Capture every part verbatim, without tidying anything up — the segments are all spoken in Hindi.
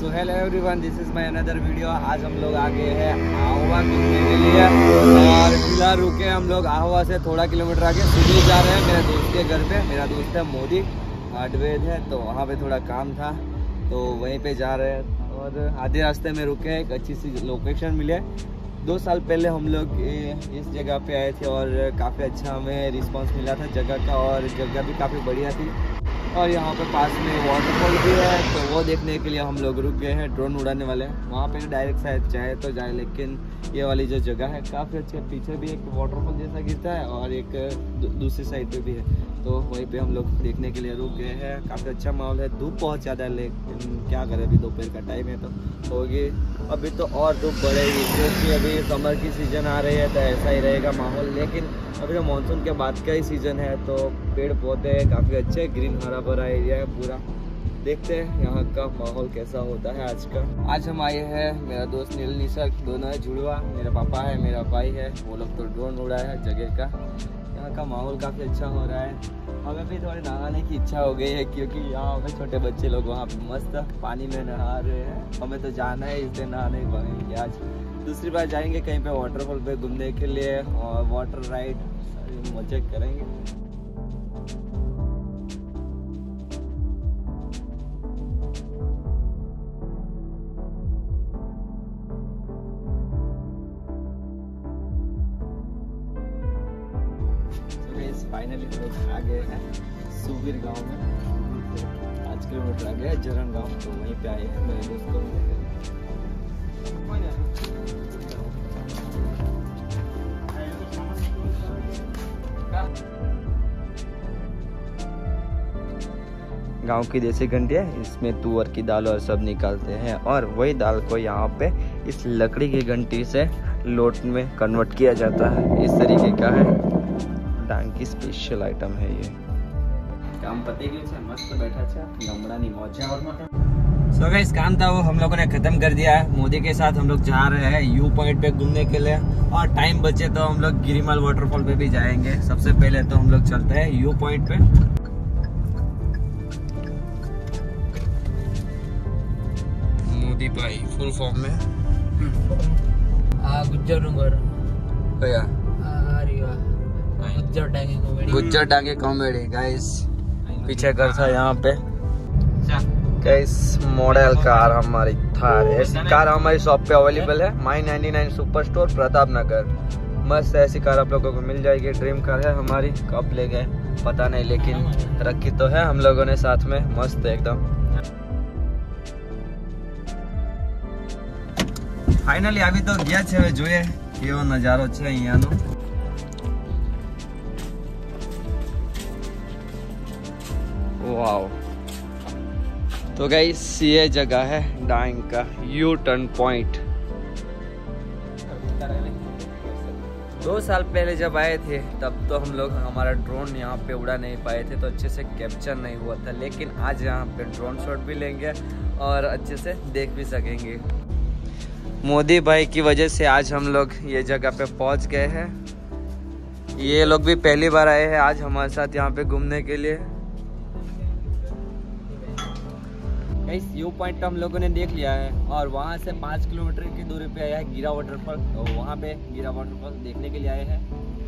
So hello everyone, this is my another video. आज हम लोग आ गए हैं आहोवा घूमने के लिए और फिलहाल रुके हम लोग आहोवा से थोड़ा किलोमीटर आगे सिटी जा रहे हैं मेरे दोस्त के घर पे। मेरा दोस्त है मोदी हार्डवेयर है, तो वहाँ पे थोड़ा काम था तो वहीं पे जा रहे हैं और आधे रास्ते में रुके। एक अच्छी सी लोकेशन मिले। दो साल पहले हम लोग इस जगह पे आए थे और काफ़ी अच्छा हमें रिस्पांस मिला था जगह का, और जगह भी काफ़ी बढ़िया थी। और यहाँ पे पास में वाटरफॉल भी है, तो वो देखने के लिए हम लोग रुक गए हैं। ड्रोन उड़ाने वाले हैं वहाँ पे डायरेक्ट शायद चाहे तो जाए, लेकिन ये वाली जो जगह है काफ़ी अच्छी है। पीछे भी एक वाटरफॉल जैसा गिरता है और एक दूसरी साइड पे भी है, तो वहीं पे हम लोग देखने के लिए रुक गए हैं। काफ़ी अच्छा माहौल है। धूप बहुत ज़्यादा है, लेकिन क्या करें, अभी दोपहर का टाइम है तो होगी। अभी तो और धूप बढ़ेगी क्योंकि अभी समर की सीज़न आ रही है, तो ऐसा ही रहेगा माहौल। लेकिन अभी तो मानसून के बाद का ही सीज़न है, तो पेड़ पौधे काफ़ी अच्छे, ग्रीन हरा भरा एरिया है पूरा। देखते हैं यहाँ का माहौल कैसा होता है आज का। आज हम आए हैं, मेरा दोस्त नील निशक दोनों है, जुड़वा, मेरा पापा है, मेरा भाई है। वो लोग तो ड्रोन उड़ा है जगह का। यहाँ का माहौल काफ़ी अच्छा हो रहा है। हमें भी थोड़ी नहाने की इच्छा हो गई है क्योंकि यहाँ पे छोटे बच्चे लोग वहाँ पे मस्त पानी में नहा रहे हैं। हमें तो जाना है, इसलिए नहाने पाएंगे आज। दूसरी बार जाएंगे कहीं पे वाटरफॉल पे घूमने के लिए और वाटर राइड सारी मजे करेंगे। फाइनली लोग आ गए हैं सुबीर गांव में। पाँच किलोमीटर आ गया है जरन गांव, तो वहीं पे आए हैं मेरे दोस्तों। गांव की देसी घंटी है, इसमें तुअर की दाल और सब निकालते हैं और वही दाल को यहाँ पे इस लकड़ी की घंटी से लोट में कन्वर्ट किया जाता है। इस तरीके का है, डांग की स्पेशल आइटम है ये। काम पते गए छे, मस्त बैठा छे, गमड़ा नी मौजा और मत। सो गाइस, काम था वो हम लोगों ने खत्म कर दिया है। मोदी के साथ हम लोग जा रहे हैं यू पॉइंट पे घूमने के लिए, और टाइम बचे तो हम लोग गिरिमल वाटरफॉल पे भी जाएंगे। सबसे पहले तो हम लोग चलते हैं यू पॉइंट पे। मोदी भाई फुल फॉर्म में आ गुज्जर नगर भैया Gujjar Dange comedy Gujjar Dange comedy guys. पीछे घर था यहाँ पे गाइस। मॉडल कार हमारी थार, ऐसी कार हमारी शॉप पे अवेलेबल है। My ninety nine super store Pratap Nagar. मस्त ऐसी कार आप लोगों को मिल जाएगी। ड्रीम कार है हमारी। कब ले गए पता नहीं, लेकिन रखी तो है हम लोगों ने साथ में। मस्त एकदम। फाइनली अभी तो गया छे, જોઈએ કેવો નજારો છે અહીંયાનો। वाओ, तो गाइस ये जगह है डांग का यू टर्न पॉइंट। दो साल पहले जब आए थे तब तो हम लोग हमारा ड्रोन यहाँ पे उड़ा नहीं पाए थे, तो अच्छे से कैप्चर नहीं हुआ था। लेकिन आज यहाँ पे ड्रोन शॉट भी लेंगे और अच्छे से देख भी सकेंगे। मोदी भाई की वजह से आज हम लोग ये जगह पे पहुँच गए हैं। ये लोग भी पहली बार आए हैं आज हमारे साथ यहाँ पे घूमने के लिए। इस व्यू पॉइंट हम लोगों ने देख लिया है और वहाँ से पाँच किलोमीटर की दूरी पे आया है गिरा वाटरफॉल, तो वहाँ पे गिरा वाटरफॉल देखने के लिए आए हैं।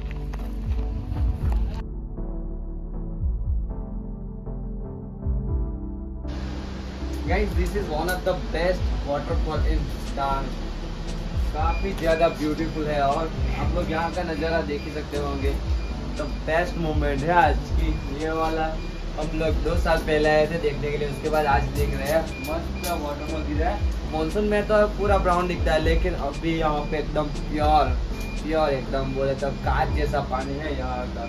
Guys, this is one of the best waterfall in Dang. काफी ज्यादा ब्यूटीफुल है और आप लोग यहाँ का नज़ारा देख ही सकते होंगे। द बेस्ट मोमेंट है आज की ये वाला। हम लोग दो साल पहले आए थे देखने के लिए, उसके बाद आज देख रहे हैं। मस्त वाटरफॉल गिरा है। मानसून में तो पूरा ब्राउन दिखता है, लेकिन अभी यहाँ पे एकदम प्योर प्योर एकदम बोले तो कांच जैसा पानी है यहाँ का।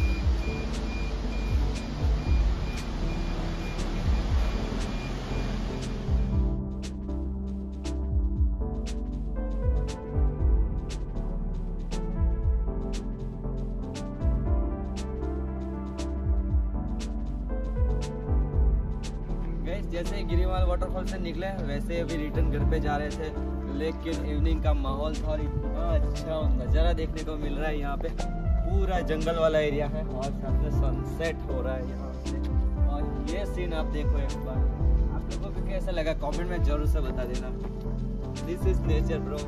जैसे गिरिमाल वाटरफॉल से निकले वैसे अभी रिटर्न घर पे जा रहे थे, लेकिन इवनिंग का माहौल था और इतना अच्छा नज़ारा देखने को मिल रहा है। यहाँ पे पूरा जंगल वाला एरिया है और साथ में सनसेट हो रहा है यहाँ से। और ये सीन आप देखो एक बार, आप लोगों को कैसा लगा कमेंट में जरूर से बता देना। This is nature bro.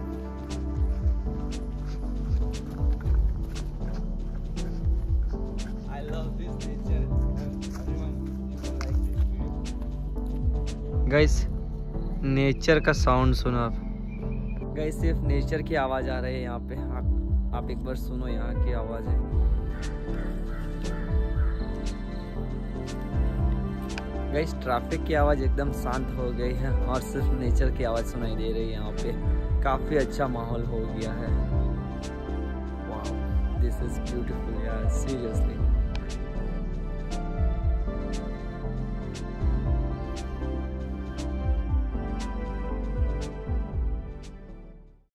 I love this nature. Guys nature का साउंड सुनो आप। गाइस सिर्फ नेचर की आवाज़ आ रही है यहाँ पे। आप, आप एक बार सुनो यहाँ की आवाज़ है। गाइस ट्रैफिक की आवाज़ एकदम शांत हो गई है और सिर्फ नेचर की आवाज़ सुनाई दे रही है यहाँ पे। काफ़ी अच्छा माहौल हो गया है। वाओ, दिस इज ब्यूटीफुल यार, सीरियसली।